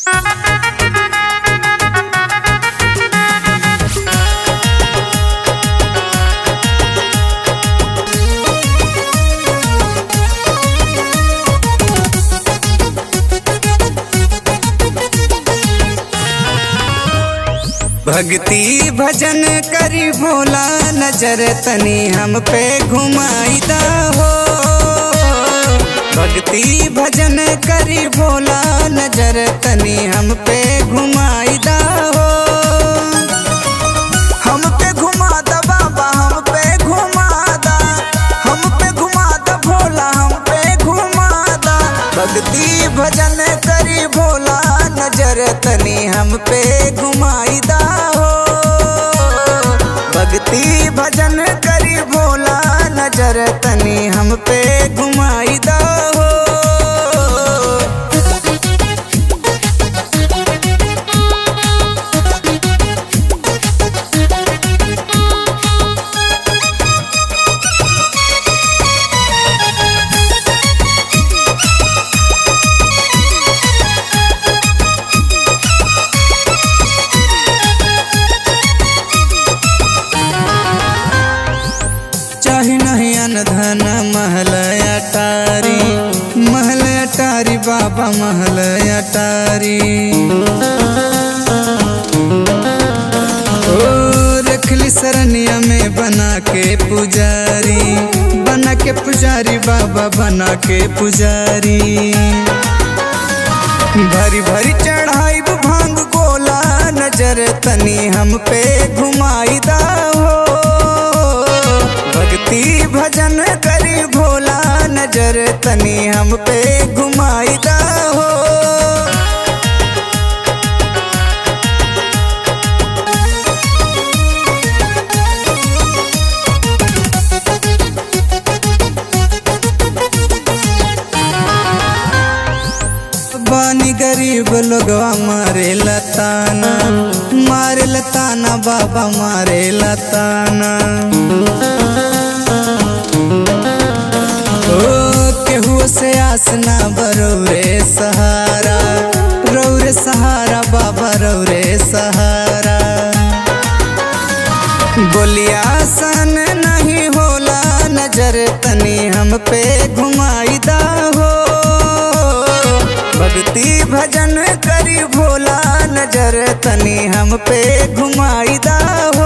भक्ति भजन करी भोला नजर तनी हम पे घुमाईदा हो। भक्ति भजन करी भोला नजर तनी हम पे घुमाईदा हो। हम पे घुमा दा बाबा, हम पे घुमा दा, हम पे घुमा दा भोला, हम पे घुमा दा। भक्ति भजन करी भोला नजर तनी हम पे घुमाईदा हो। भक्ति भजन करी भोला नजर तनी हम पे घुमाईदा हो। चाहे नहीं अनधन महल अटारी, महल अटारी बाबा महल अटारी। ओ रखली सरनिया में बना के पुजारी, बना के पुजारी बाबा बना के पुजारी। भरी भरी चढ़ाई भांग गोला नजर तनी हम पे घुमाईदा हो। भक्ति भजन करी भोला नजर तनी हम पे घुमाईदा हो। बानी गरीब लोगवा मारे लताना, मारे लताना बाबा मारे लताना। केहू से आसना बरौरे सहारा, रौरे सहारा बाबा रौरे सहारा। बोलिया सन नहीं होला नजर तनी हम पे घुमाईदा हो। भक्ति भजन करी भोला नजर तनी हम पे घुमाईदा हो।